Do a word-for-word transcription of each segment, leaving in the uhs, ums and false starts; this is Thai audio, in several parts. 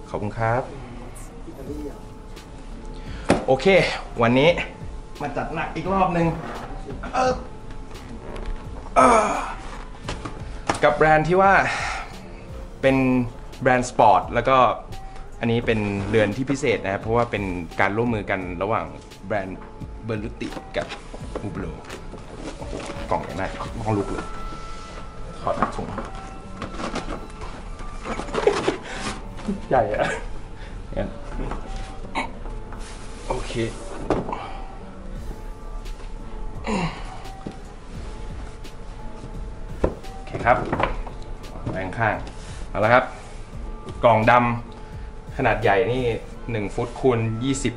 ขอบคุณครับโอเควันนี้มาจัดหนักอีกรอบหนึ่งเออเออกับแบรนด์ที่ว่าเป็นแบรนด์สปอร์ตแล้วก็อันนี้เป็นเรือนที่พิเศษนะครับเพราะว่าเป็นการร่วมมือกันระหว่างแบรนด์เบอร์ลุติกับบูโบโลกล่องใหญ่มากมองลุกเลยขอตัดถุงใหญ่อะโอเคโอเคครับแบ่งข้างเอาละครับกล่องดำขนาดใหญ่นี่หนึ่งฟุตคูณยี่สิบ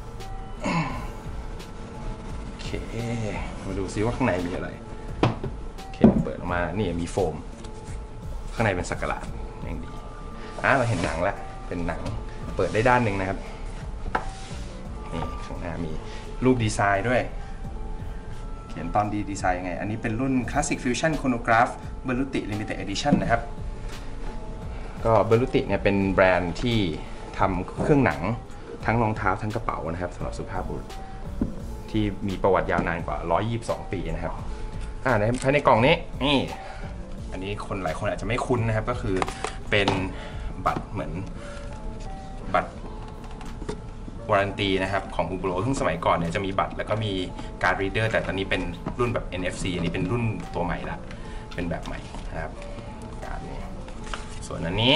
โอเคมาดูซิว่าข้างในมีอะไรโอเคเปิดออกมานี่มีโฟมข้างในเป็นสักหลาดอย่างดีอ่ะเราเห็นหนังแล้วเป็นหนังเปิดได้ด้านหนึ่งนะครับนี่ข้างหน้ามีรูปดีไซน์ด้วยเขียนตอนดีดีไซน์ยังไงอันนี้เป็นรุ่น Classic Fusion Chronograph Berluti Limited Edition นะครับก็เบอร์ลุติเนี่ยเป็นแบรนด์ที่ทำเครื่องหนังทั้งรองเท้าทั้งกระเป๋านะครับสำหรับสุภาพบุรุษที่มีประวัติยาวนานกว่าหนึ่งร้อยยี่สิบสองปีนะครับอ่าในภายในกล่องนี้นี่อันนี้คนหลายคนอาจจะไม่คุ้นนะครับก็คือเป็นบัตรเหมือนบัตรวารันตีนะครับของบูโบโลซึ่งสมัยก่อนเนี่ยจะมีบัตรแล้วก็มีการ์ดรีดเดอร์แต่ตอนนี้เป็นรุ่นแบบ เอ็น เอฟ ซี อันนี้เป็นรุ่นตัวใหม่ละเป็นแบบใหม่นะครับการ์ดนี้ส่วนอันนี้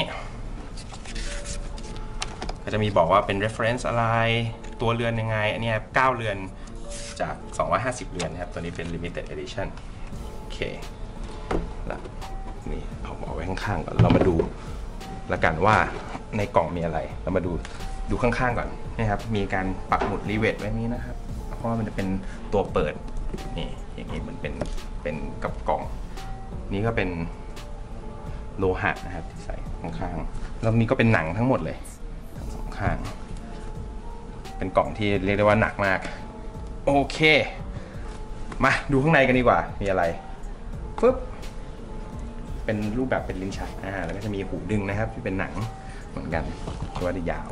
ก็จะมีบอกว่าเป็น reference อะไรตัวเรือนยังไงอันนี้เก้าเรือนจากสองร้อยห้าสิบเรือนนะครับตัวนี้เป็น limited edition โอเคแล้วนี่เอาเอาไว้ข้างๆก่อนเรามาดูแล้วกันว่าในกล่องมีอะไรเรามาดูดูข้างๆก่อนนะครับมีการปักหมุดรีเวทไว้นี้นะครับเพราะว่ามันจะเป็นตัวเปิดนี่อย่างนี้มันเป็นเป็นกับกล่องนี้ก็เป็นโลหะนะครับที่ใส่ข้างๆแล้วนี้ก็เป็นหนังทั้งหมดเลยทั้งสองข้างเป็นกล่องที่เรียกได้ว่าหนักมากโอเคมาดูข้างในกันดีกว่ามีอะไรปึ๊บเป็นรูปแบบเป็นลิ้นชักอ่าแล้วก็จะมีหูดึงนะครับที่เป็นหนังเหมือนกันตัวที่ยาว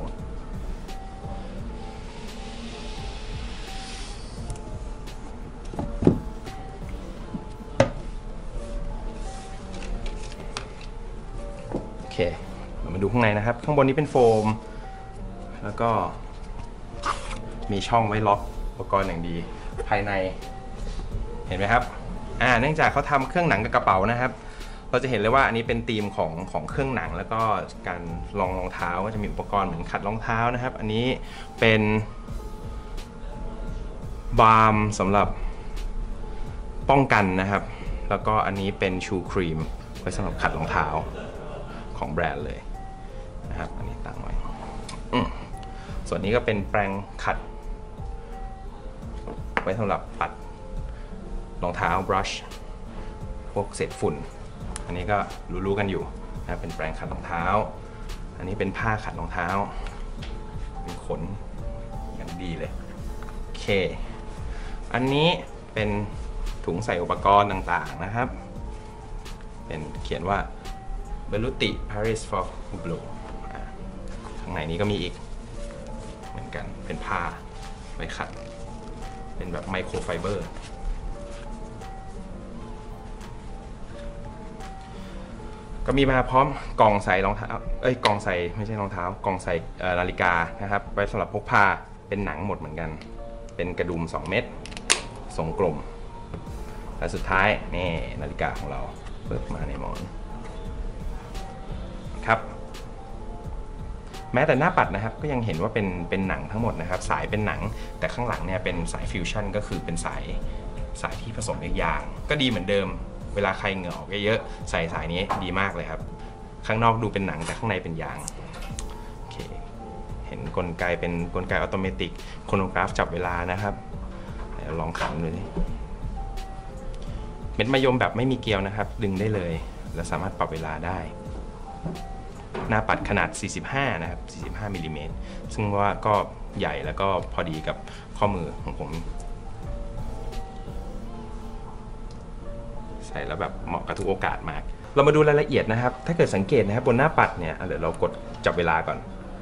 โอเคเรามาดูข้างในนะครับข้างบนนี้เป็นโฟมแล้วก็มีช่องไว้ล็อกอุปกรณ์อย่างดีภายในเห็นไหมครับอ่าเนื่องจากเขาทำเครื่องหนังกับกระเป๋านะครับเราจะเห็นเลยว่าอันนี้เป็นธีมของของเครื่องหนังแล้วก็การรองรองเท้าก็จะมีอุปกรณ์เหมือนขัดรองเท้านะครับอันนี้เป็นบาล์มสำหรับป้องกันนะครับแล้วก็อันนี้เป็นชูครีมไว้สำหรับขัดรองเท้าของแบรนด์เลยนะครับอันนี้ตั้งไว้ส่วนนี้ก็เป็นแปรงขัดไว้สำหรับปัดรองเท้า brush พวกเศษฝุ่นอันนี้ก็รู้ๆกันอยู่นะเป็นแปรงขัดรองเท้าอันนี้เป็นผ้าขัดรองเท้าเป็นขนอย่างดีเลยโอเคอันนี้เป็นถุงใส่อุปกรณ์ต่างๆนะครับเป็นเขียนว่า Berluti Paris for Hublot ข้างในนี้ก็มีอีกเหมือนกันเป็นผ้าไว้ขัดเป็นแบบไมโครไฟเบอร์ก็มีมาพร้อมกล่องใส่รองเท้าเอ้ยกล่องใส่ไม่ใช่รองเท้ากล่องใส่นาฬิกานะครับไว้สำหรับพกพาเป็นหนังหมดเหมือนกันเป็นกระดุมสองเม็ดทรงกลมและสุดท้ายนี่นาฬิกาของเราเปิดมาในหมอนครับแม้แต่หน้าปัดนะครับก็ยังเห็นว่าเป็นเป็นหนังทั้งหมดนะครับสายเป็นหนังแต่ข้างหลังเนี่ยเป็นสายฟิวชั่นก็คือเป็นสายสายที่ผสมยางก็ดีเหมือนเดิมเวลาใครเหงื่อออกเยอะๆใส่สายนี้ดีมากเลยครับข้างนอกดูเป็นหนังแต่ข้างในเป็นยางโอเคเห็นกลไกเป็นกลไกออโตเมติกโครโนกราฟจับเวลานะครับลองขันดูสิเม็ดมะยมแบบไม่มีเกลียวนะครับดึงได้เลยและสามารถปรับเวลาได้หน้าปัดขนาดสี่สิบห้านะครับสี่สิบห้ามิลลิเมตรซึ่งว่าก็ใหญ่แล้วก็พอดีกับข้อมือของผมใส่แล้วแบบเหมาะกับทุกโอกาสมากเรามาดูรายละเอียดนะครับถ้าเกิดสังเกตนะครับบนหน้าปัดเนี่ยเดี๋ยวเรากดจับเวลาก่อน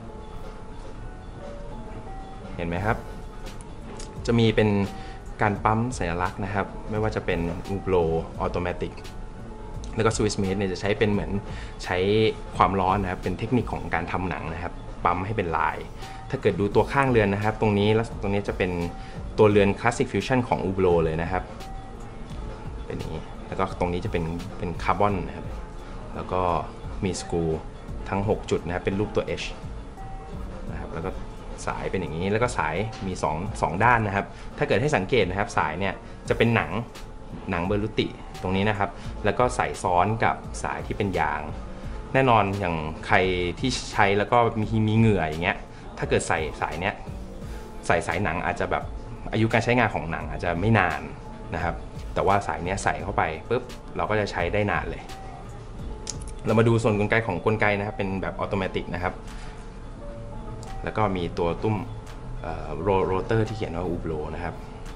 เห็นไหมครับจะมีเป็นการปั๊มสัญลักษณ์นะครับไม่ว่าจะเป็น Hublot Automatic แล้วก็ Swiss Made เนี่ยจะใช้เป็นเหมือนใช้ความร้อนนะครับเป็นเทคนิคของการทำหนังนะครับปั๊มให้เป็นลายถ้าเกิดดูตัวข้างเรือนนะครับตรงนี้แล้วตรงนี้จะเป็นตัวเรือน Classic Fusion ของ Hublot เลยนะครับเป็นอย่างนี้แล้วก็ตรงนี้จะเป็นเป็นคาร์บอนนะครับแล้วก็มีสกรูทั้งหกจุดนะครับเป็นรูปตัว H นะครับแล้วก็สายเป็นอย่างนี้แล้วก็สายมีสอง สองด้านนะครับถ้าเกิดให้สังเกตนะครับสายเนี่ยจะเป็นหนังหนังเบอร์ลูติตรงนี้นะครับแล้วก็ใส่ซ้อนกับสายที่เป็นยางแน่นอนอย่างใครที่ใช้แล้วก็มีมีเหงื่ออย่างเงี้ยถ้าเกิดใส่สายเนี้ยใส่สายหนังอาจจะแบบอายุการใช้งานของหนังอาจจะไม่นานนะครับแต่ว่าสายเนี้ยใส่เข้าไปปุ๊บเราก็จะใช้ได้นานเลยเรามาดูส่วนกลไกของกลไกนะครับเป็นแบบออโตเมติกนะครับแล้วก็มีตัวตุ้มโรเตอร์ที่เขียนว่า Hublot นะครับ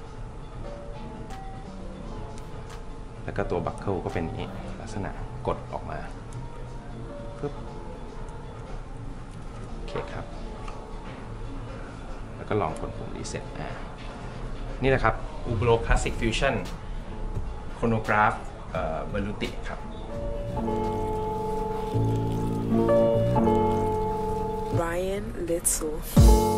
แล้วก็ตัวบัคเกิลก็เป็นนี้ลักษณะกดออกมาปึ๊บโอเคครับแล้วก็ลองกดปุ่มรีเซ็ตอ่านี่แหละครับ Hublot Classic Fusion Chronograph เบอร์ลูติครับ Ryan Little